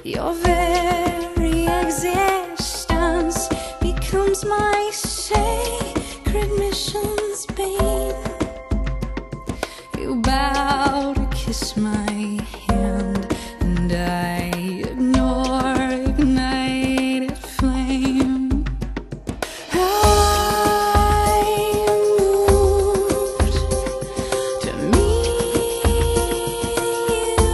Your very existence becomes my sacred mission's bane. You bow to kiss my hand, and I ignore ignited flame. I moved to meet you,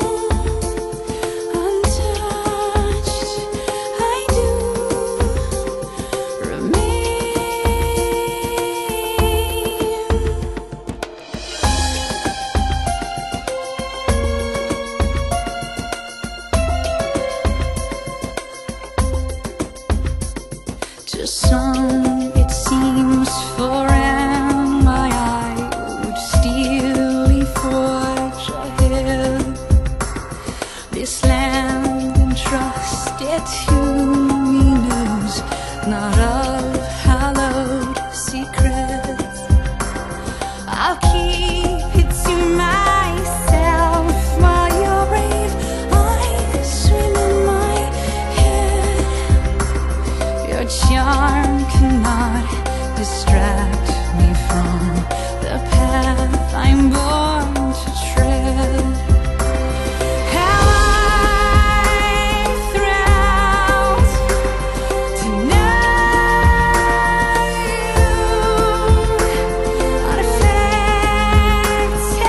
untouched. I do remain. To some it seems foreign my eye would steelly forge ahead. This land entrusted to me knows not of hallowed secrets. I'll keep it to myself while your brave eyes swim in my head. Your charm cannot distract me from the path I'm born to tread. How I thrilled to know you, unaffected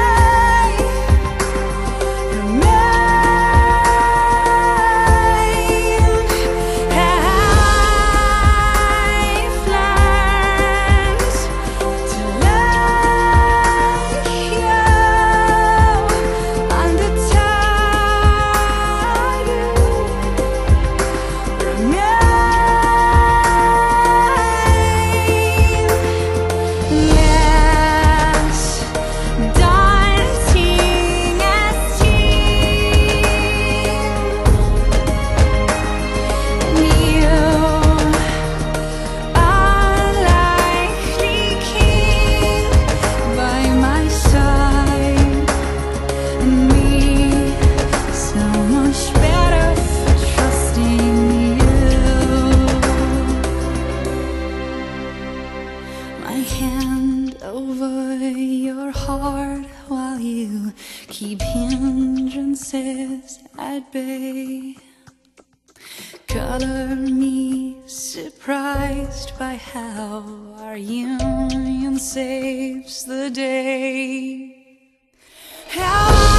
keep hindrances at bay. Color me surprised by how our union saves the day. How